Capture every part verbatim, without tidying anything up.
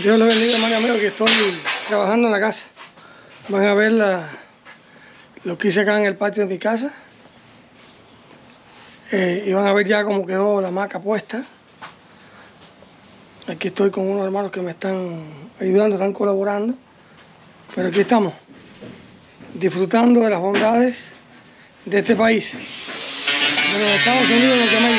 Dios les bendiga, hermano mío, que estoy trabajando en la casa. Van a ver la, lo que hice acá en el patio de mi casa. Eh, y van a ver ya cómo quedó la hamaca puesta. Aquí estoy con unos hermanos que me están ayudando, están colaborando. Pero aquí estamos, disfrutando de las bondades de este país, de los Estados Unidos de Norteamérica.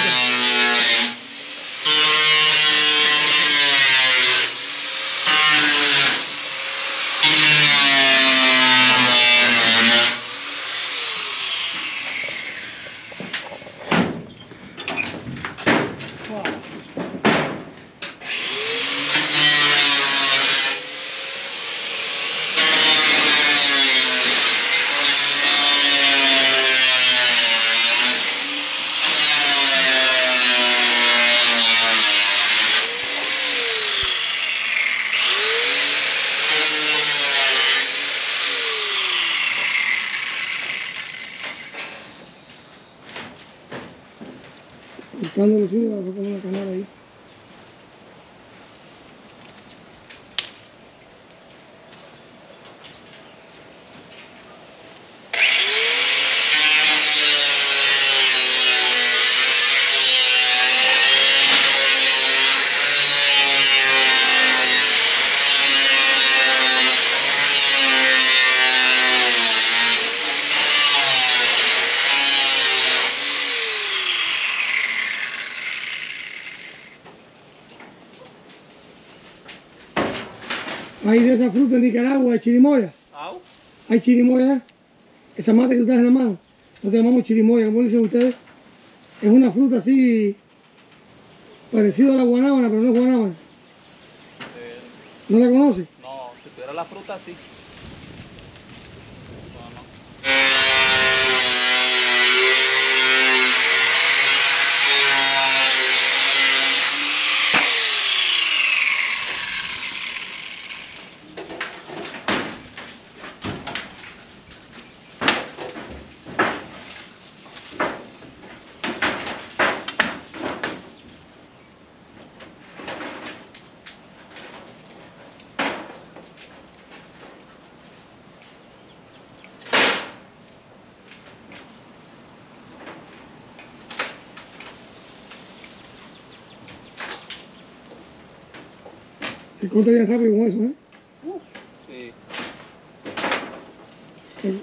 Cortando los filos, voy a poner una canal ahí. Hay de esa fruta en Nicaragua, de chirimoya. ¿Au? Hay chirimoya. Esa mata que tú estás en la mano, no te llamamos chirimoya, ¿cómo le dicen ustedes? Es una fruta así, parecida a la guanábana, pero no es guanábana. Eh, ¿No la conoces? No, si tuviera la fruta, sí. No, no. Se corta bien rápido con eso, ¿eh? Uh, sí. El...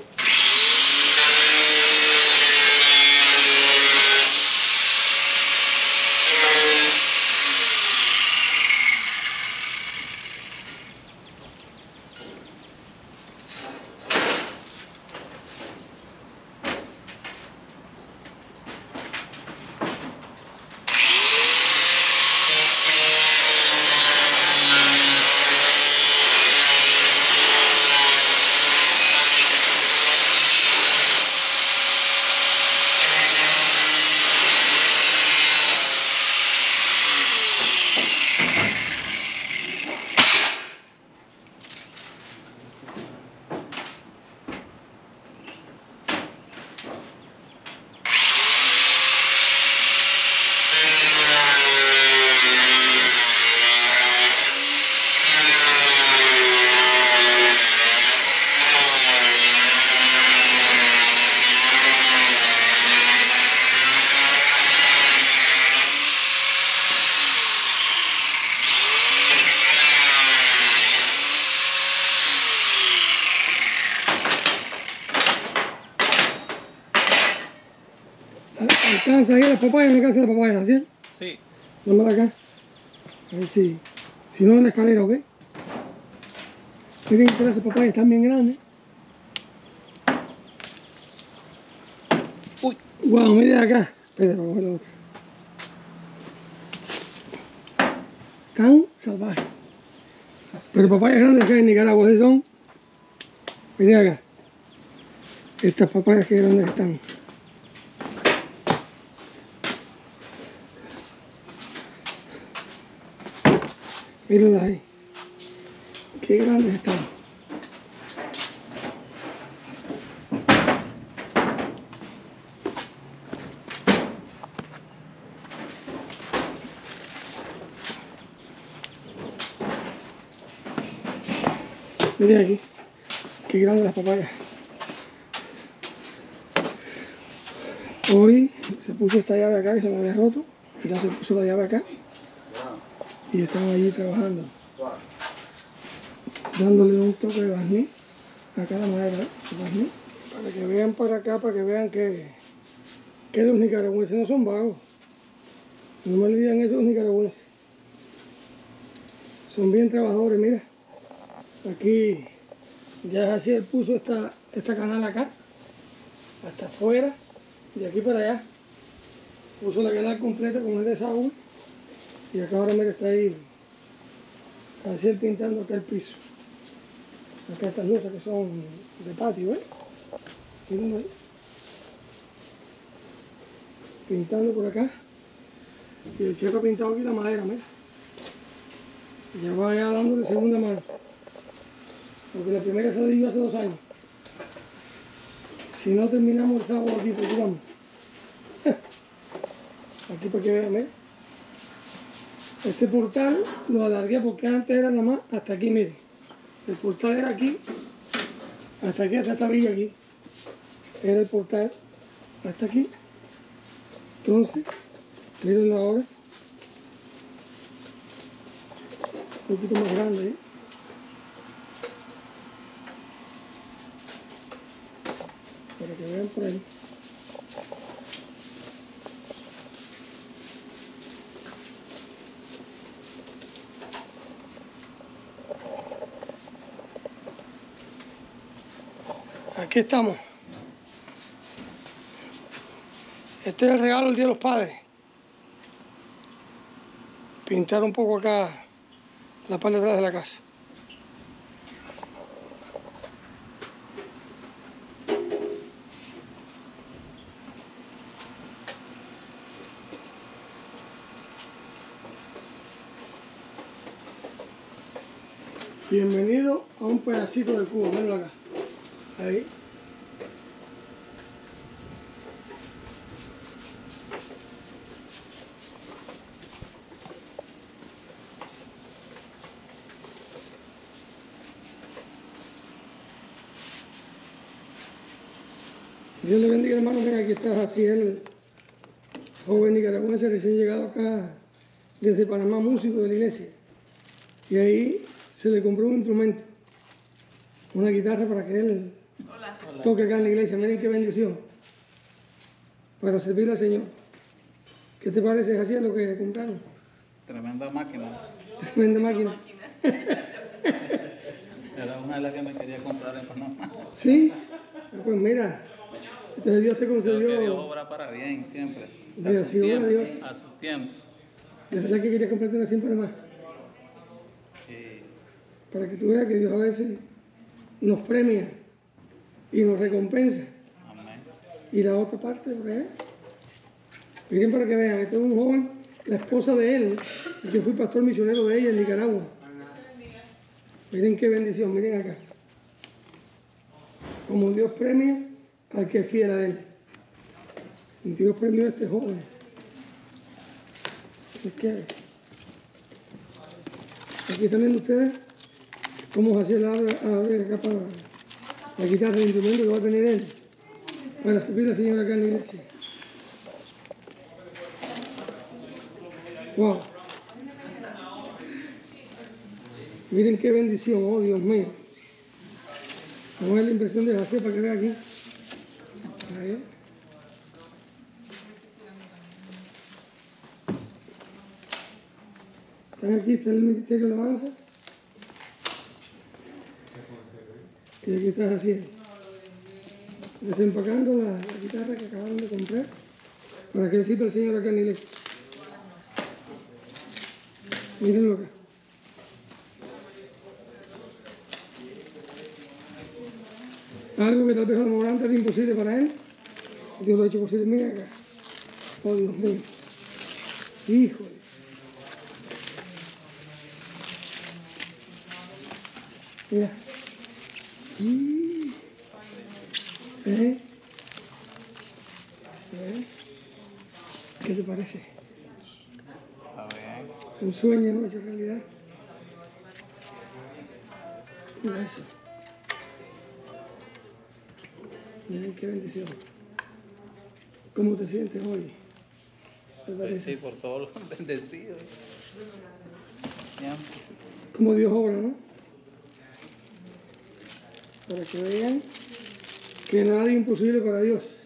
¿Alcanza ahí las papayas? ¿No alcanza las papayas? ¿Sí? Sí. Dámela acá. A ver si... Si no en la escalera, ¿ok? Miren que las papayas están bien grandes. Uy. Wow, miren acá. Espera, vamos a ver la otra. Tan salvajes. Pero papayas grandes acá en Nicaragua, ¿sí son? Miren acá. Estas papayas que grandes están. Mírenlas ahí. Qué grandes están. Miren aquí, qué grandes las papayas. Hoy se puso esta llave acá que se me había roto, y ya se puso la llave acá y están allí trabajando, dándole un toque de barniz a cada madera, ¿eh? Barniz, para que vean para acá, para que vean que, que los nicaragüenses no son vagos. No me olviden eso los nicaragüenses. Son bien trabajadores, mira. Aquí ya así él puso esta, esta canal acá, hasta afuera, de aquí para allá. Puso la canal completa con el desagüe. Y acá ahora mira, está ahí, así él pintando acá el piso. Acá estas luces que son de patio, ¿eh? Miren ahí. Pintando por acá. Y el chico ha pintado aquí la madera, mira. Ya va ya dándole segunda mano. Porque la primera se la dio hace dos años. Si no terminamos el sábado aquí, pues vamos. Aquí para que vean, mira. Este portal lo alargué porque antes era nada más hasta aquí, miren. El portal era aquí, hasta aquí, hasta esta villa aquí. Era el portal hasta aquí. Entonces, mírenlo ahora. Un poquito más grande, ¿eh? Para que vean por ahí. Aquí estamos. Este es el regalo del Día de los Padres. Pintar un poco acá la parte de atrás de la casa. Bienvenido a un pedacito de Cuba, mírenlo acá. Ahí. Dios le bendiga, hermano. Ven, aquí está así el joven nicaragüense recién llegado acá desde Panamá, músico de la iglesia. Y ahí se le compró un instrumento, una guitarra para que él Hola. toque acá en la iglesia. Miren qué bendición, para servir al Señor. ¿Qué te parece, así lo que compraron? Tremenda máquina. Tremenda máquina. Era una de las que me quería comprar en Panamá. ¿Sí? Pues mira, entonces Dios te concedió... Creo que Dios obra para bien siempre. Dios, a, su sí, tiempo, Dios. a su tiempo. ¿De verdad que querías comprarte una así en Panamá? Sí. Para que tú veas que Dios a veces nos premia y nos recompensa. Amén. Y la otra parte, por ahí. Miren para que vean, este es un joven, la esposa de él. Yo fui pastor misionero de ella en Nicaragua. Miren qué bendición, miren acá. Como Dios premia al que es fiel a él. Dios premió a este joven. ¿Qué? Aquí están viendo ustedes cómo hacía la abre acá para la guitarra, el instrumento que va a tener él para servir al Señor acá en la iglesia. Wow. Miren qué bendición, oh Dios mío. Vamos a ver la impresión de José para que vea aquí. Ahí. Están aquí, está el Ministerio de Alabanza. Y aquí está así, desempacando la, la guitarra que acabaron de comprar para que le sirva al Señor acá en la iglesia. Mírenlo acá. Algo que tal vez a lo mejor antes era imposible para él, Dios lo ha hecho posible. Mira acá. Oh, Dios mío. Híjole. Mira. ¿Eh? ¿Eh? ¿Qué te parece? A ver. Un sueño, ¿no? Hecho realidad. Mira eso. Miren qué bendición. ¿Cómo te sientes hoy? Pues sí, por todos los bendecidos. Siempre. Como Dios obra, ¿no? Para que vean que nada es imposible para Dios.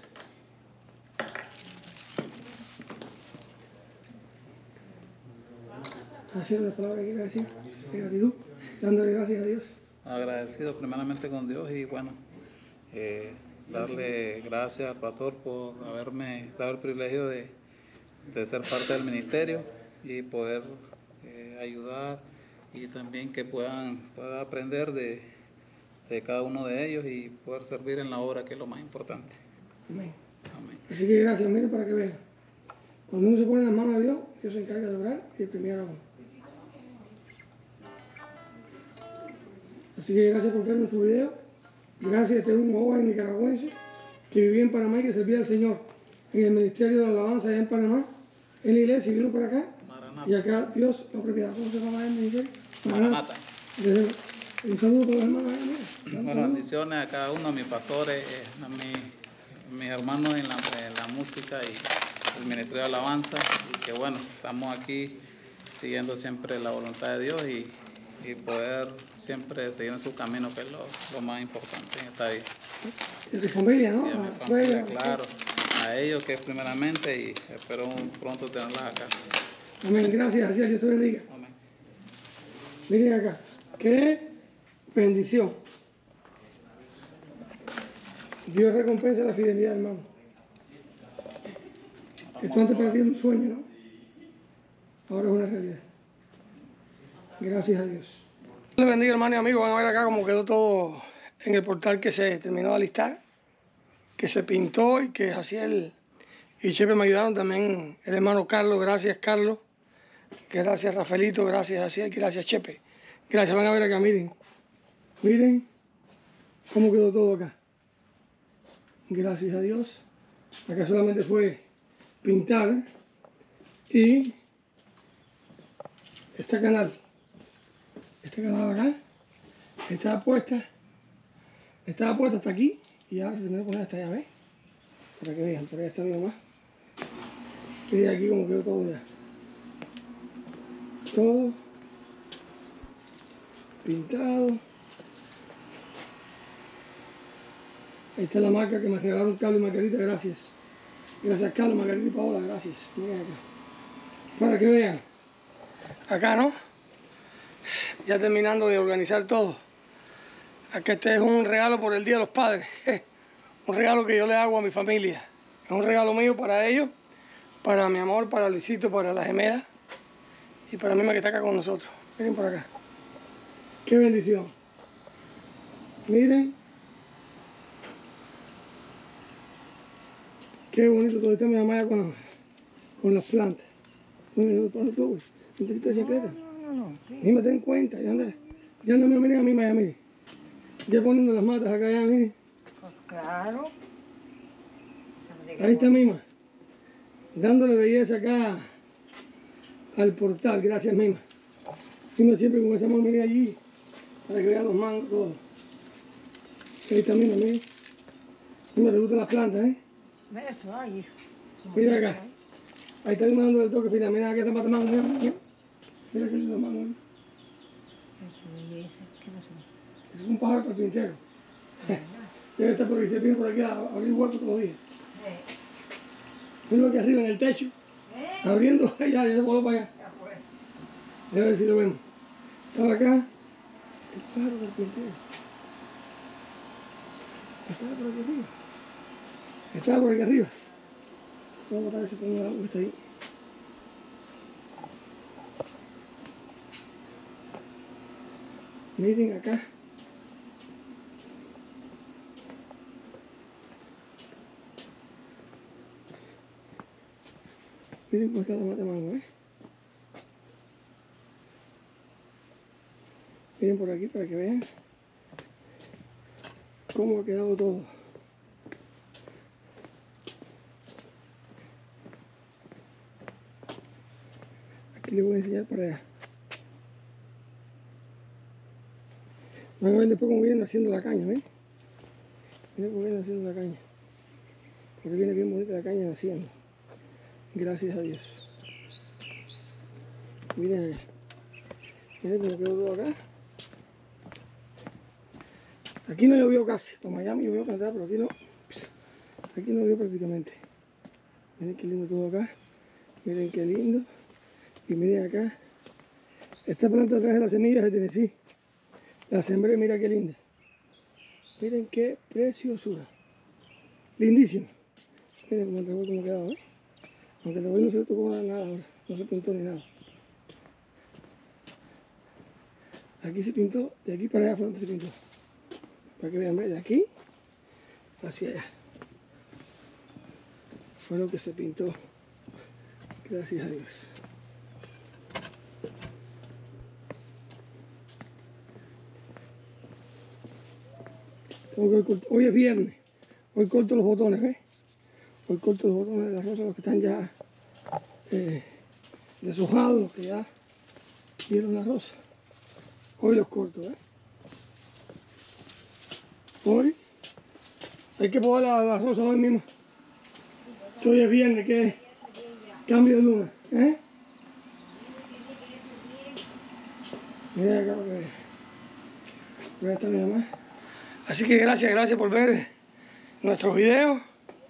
Hacer una palabra que quiera decir de gratitud, dándole gracias a Dios. Agradecido primeramente con Dios y bueno, eh, darle gracias al pastor por haberme dado el privilegio de, de ser parte del ministerio y poder eh, ayudar y también que puedan, pueda aprender de, de cada uno de ellos y poder servir en la obra, que es lo más importante. Amén. Amén. Así que gracias, miren, para que vean. Cuando uno se pone en las manos de Dios, Dios se encarga de orar y de premiar a uno. Así que gracias por ver nuestro video. Gracias, este es un joven nicaragüense que vivía en Panamá y que servía al Señor en el Ministerio de la Alabanza allá en Panamá, en la iglesia, y vino para acá. Maranata. Y acá Dios lo premia. ¿Cómo se llama el ministerio? Maranata. Desde- Un saludo para los hermanos. allá, mira. Un Bueno, saludo. bendiciones a cada uno, a mis pastores, eh, a mi- mis hermanos en la, en la música y el Ministerio de Alabanza. Y que bueno, estamos aquí siguiendo siempre la voluntad de Dios y, y poder siempre seguir en su camino, que es lo, lo más importante en esta vida. De tu familia, ¿no? Y a mi La familia, suegra. claro, a ellos que es primeramente y espero pronto tenerlas acá. Amén. Gracias, así Dios te bendiga. Amén. Miren acá. Qué bendición. Dios recompensa la fidelidad, hermano. Esto antes para ti era un sueño, ¿no? Ahora es una realidad. Gracias a Dios. Dios les bendiga, hermano y amigos. Van a ver acá cómo quedó todo en el portal que se terminó de alistar, que se pintó y que Jaciel y Chepe me ayudaron. También el hermano Carlos. Gracias, Carlos. Gracias, Rafaelito. Gracias, Jaciel. Gracias, Chepe. Gracias. Van a ver acá, miren. Miren cómo quedó todo acá. Gracias a Dios. Acá solamente fue pintar y esta canal, esta canal acá, estaba puesta, estaba puesta hasta aquí y ahora se terminó de poner hasta allá, ¿ves? Para que vean, por allá está mi mamá. Y de aquí como quedó todo ya. Todo pintado. Ahí está la marca que me regalaron Carlos y Margarita, gracias. Gracias Carlos, Margarita y Paola, gracias. Miren acá. Para que vean. Acá, ¿no? Ya terminando de organizar todo. Acá este es un regalo por el Día de los Padres. Un regalo que yo le hago a mi familia. Es un regalo mío para ellos, para mi amor, para Luisito, para la gemela y para Mima que está acá con nosotros. Miren por acá. Qué bendición. Miren. Qué bonito todo. Está mi mamá ya con, con las plantas. ¿No te quitas secreta? No, no, no. Mima, ten en cuenta. Ya anda, ya anda, mira, mira, mira, mira. Ya poniendo las matas acá, ya, mire. Pues claro. Ahí está Mima. Dándole belleza acá al portal. Gracias, Mima. Mima siempre con esa amor, mire allí. Para que vean los mangos, todo. Ahí está Mima, mire. Mima, te gustan las plantas, ¿eh? Ve eso ahí. Mira acá. Ahí está Mima dándole el toque final. Mira acá está mata mango, mira, mira. Mira qué lindo mango, mira. Qué belleza. ¿Qué pasó? Es un pájaro carpintero. Debe estar por ahí, se viene por aquí a abrir huecos todos los días. Eh, Mira aquí arriba en el techo, eh. abriendo, allá, ya se voló para allá. Ya fue. A ver si lo vemos. Estaba acá, el pájaro carpintero. Estaba por aquí arriba. Estaba por aquí arriba. Vamos a botar ese pedazo de agua que está ahí. Miren acá. Miren cómo está la mata de mango, ¿eh? Miren por aquí para que vean cómo ha quedado todo. Aquí les voy a enseñar para allá. Van a ver después cómo vienen haciendo la caña, ¿ven? Miren cómo viene naciendo la caña. Porque viene bien bonita la caña naciendo. Gracias a Dios. Miren acá. Miren cómo quedó todo acá. Aquí no llovió casi. Para Miami llovió cantidad, pero aquí no. Pss, aquí no llovió prácticamente. Miren qué lindo todo acá. Miren qué lindo. Y miren acá. Esta planta trae las semillas de Tennessee. La sembré, mira qué linda. Miren qué preciosura. Lindísimo. Miren cómo el trabajo como ha quedado, ¿eh? Aunque el trabajo no se le tocó nada ahora. No se pintó ni nada. Aquí se pintó, de aquí para allá adelante se pintó. Para que vean, de aquí hacia allá. Fue lo que se pintó. Gracias a Dios. Tengo que hoy es viernes. Hoy corto los botones, ¿ves? Hoy corto los botones de la rosa, los que están ya eh, deshojados, los que ya dieron la rosa. Hoy los corto, ¿eh? Hoy hay que podar la, la rosa hoy mismo. Que hoy es viernes, que es cambio de luna, ¿eh? Mira acá para que vean. Voy a estar mi mamá. Así que gracias, gracias por ver nuestros videos.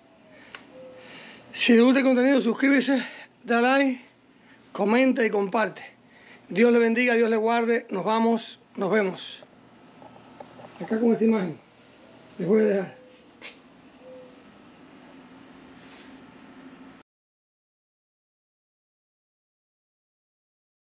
Si les gusta el contenido, suscríbete, da like, comenta y comparte. Dios le bendiga, Dios le guarde. Nos vamos, nos vemos. Acá con esta imagen les voy a dejar.